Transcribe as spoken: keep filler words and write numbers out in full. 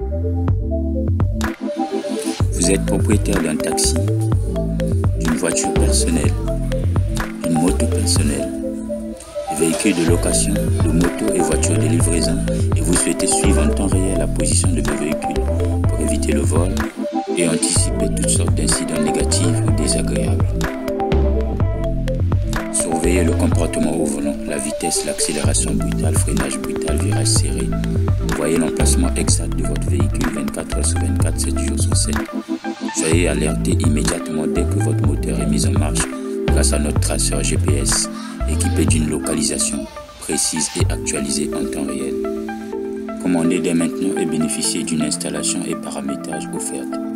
Vous êtes propriétaire d'un taxi, d'une voiture personnelle, d'une moto personnelle, de véhicules de location, de moto et voitures de livraison, et vous souhaitez suivre en temps réel la position de vos véhicules pour éviter le vol et anticiper toutes sortes d'incidents négatifs ou désagréables. Surveillez le comportement au volant, la vitesse, l'accélération brutale, freinage brutal, virage serré. Voyez l'emplacement exact de votre véhicule vingt-quatre heures sur vingt-quatre, sept jours sur sept. Soyez alerté immédiatement dès que votre moteur est mis en marche grâce à notre traceur G P S équipé d'une localisation précise et actualisée en temps réel. Commandez dès maintenant et bénéficiez d'une installation et paramétrage offerte.